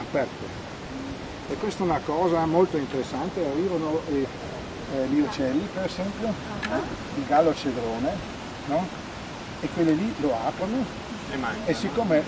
aperto. E questa è una cosa molto interessante, arrivano gli uccelli per esempio, il gallo cedrone, no? E quelli lì lo aprono e siccome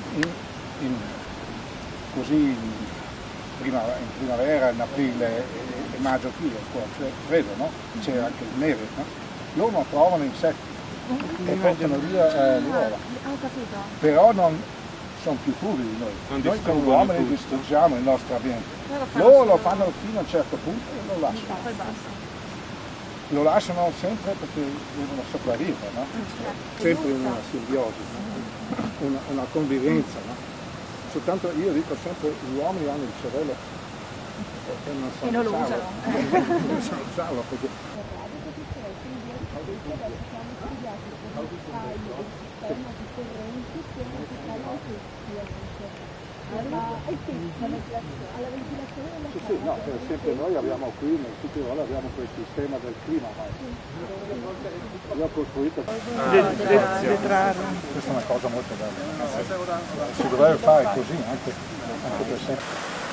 così in primavera, in aprile e maggio qui è un po' freddo, no? C'è anche il neve, no? Loro non trovano insetti e portano via le uova. Però non sono più furbi di noi. Noi come uomini distruggiamo il nostro ambiente. Loro lo fanno fino a un certo punto e lo lasciano. Lo lasciano sempre perché devono sopravvivere, no? Sempre una simbiosi, no? una convivenza, no? Soltanto io dico sempre gli uomini hanno il cervello e non sanno usarlo. Non sanno usarlo perché... Sì, no, per esempio noi abbiamo qui nel Südtirol abbiamo quel sistema del clima, io ho costruito questa è una cosa molto bella, si dovrebbe fare così anche per sempre.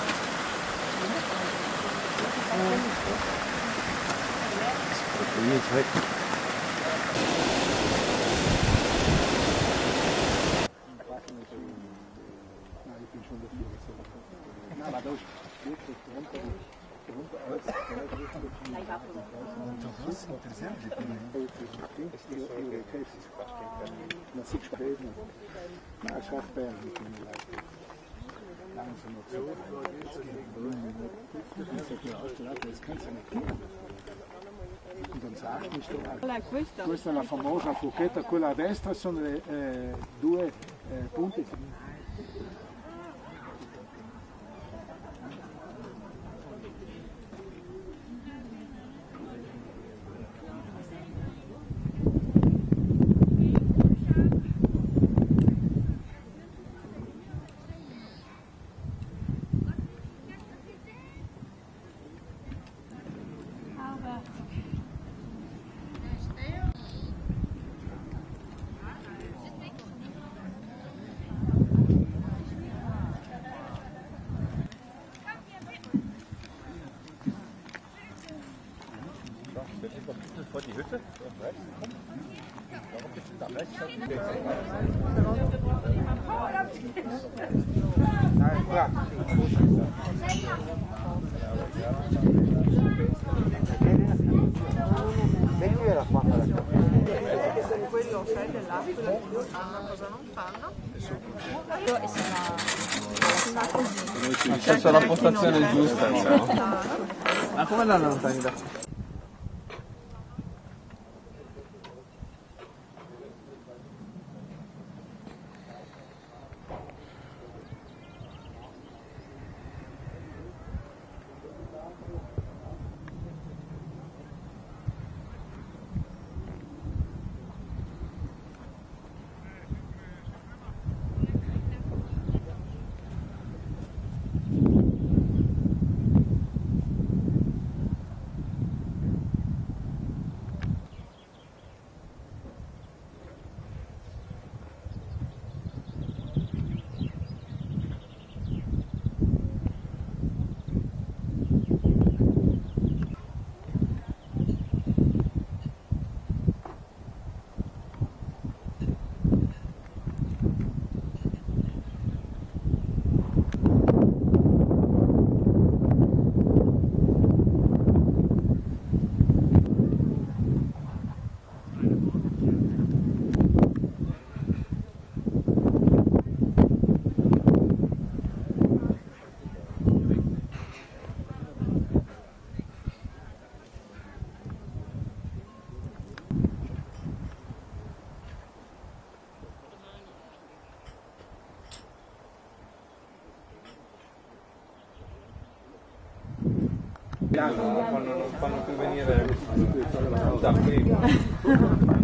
Questa è la famosa forchetta, quella a destra sono le due punti. Vor die Hütte? Quello sai dell'acqua, cosa non fanno? Ha scelto la postazione giusta, diciamo. Ma come l'hanno lontani da qui? Non fanno più venire da qui.